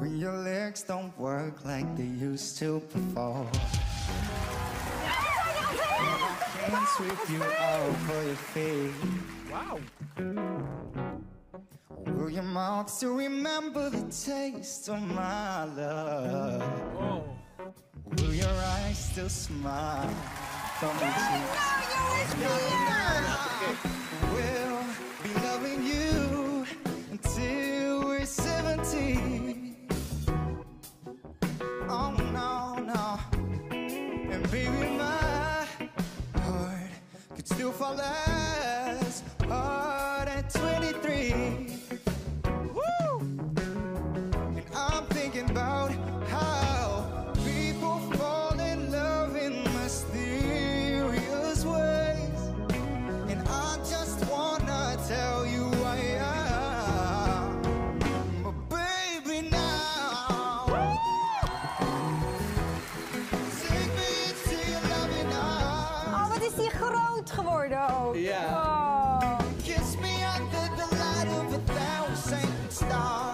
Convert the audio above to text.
when your legs don't work like they used to before. I can't sweep you off of your feet. Wow. Will your mouth still remember the taste of my love? Oh. Will your eyes still smile from your cheeks? We'll be loving you until we're 70. Oh no, no. And baby, my heart could still fall as hard at 23. Woo! And I'm thinking about how people fall in love in mysterious ways. And I just wanna tell you I am. But baby, now take me into your loving arms. Oh, wat is die groot geworden ook. Ja. Oh. Kiss me under the light of 1,000 stars.